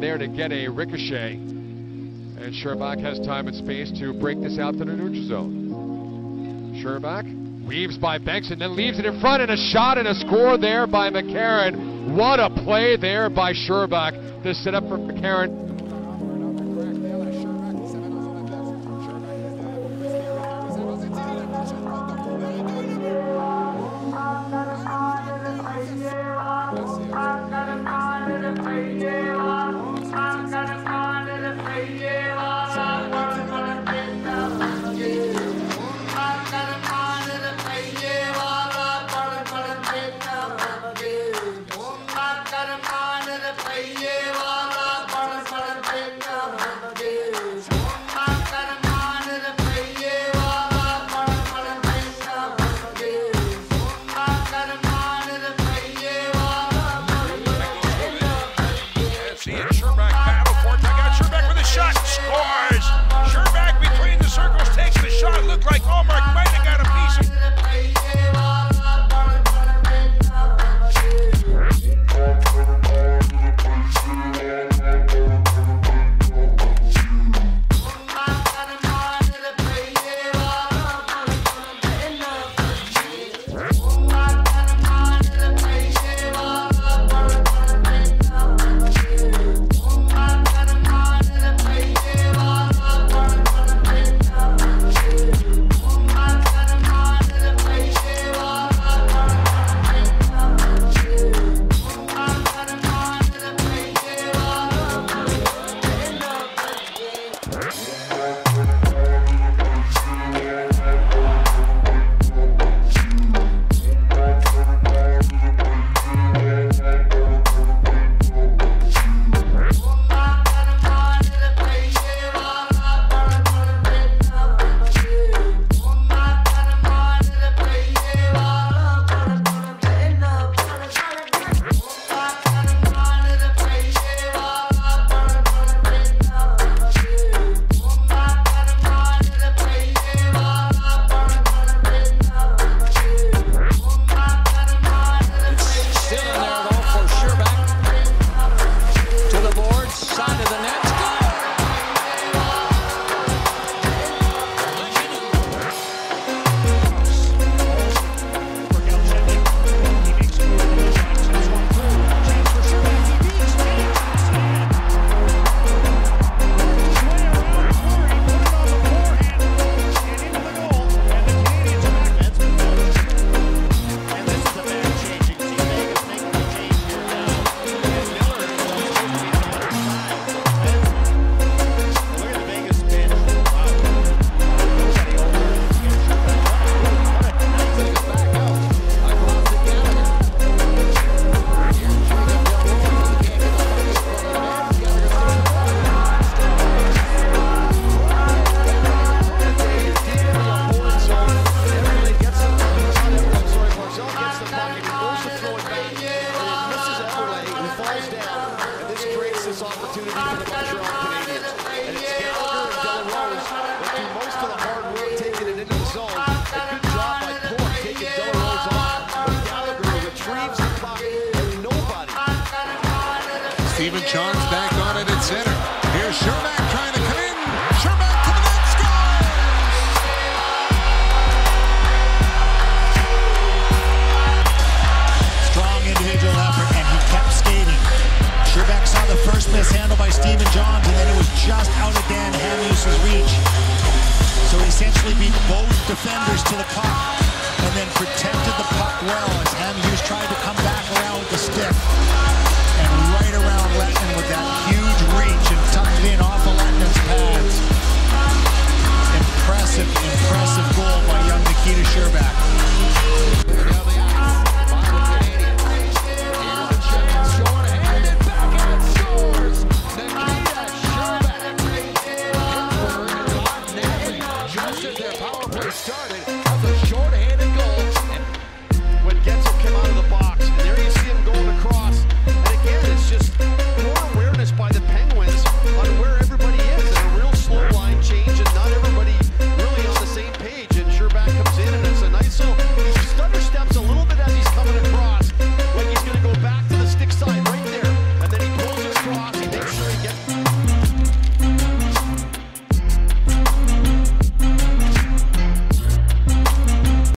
there to get a ricochet. And Sherbak has time and space to break this out to the neutral zone. Sherbak weaves by Bengtson, then leaves it in front, and a shot and a score there by McCarron. What a play there by Sherbak to set up for McCarron. Sherbak battle for it. I got Sherbak with a shot. Scores! Sherbak between the circles takes the shot. Looked like Allmark might have got a piece of opportunity for the Montreal Canadiens. And it's Gallagher and Delarose that do most of the hard work taking it into the zone. A good job by Cork taking Delarose on. But Gallagher retrieves the puck and nobody. Stephen John's back on it at center. Here's Sherbak trying to come in. Sherbak to the net, scores! Strong individual effort, and he kept skating. Sherbak saw the first mishandle by Stephen Johns, and then it was just out of Dan Hamhuis's reach. So he essentially beat both defenders to the puck, and then protected the puck well.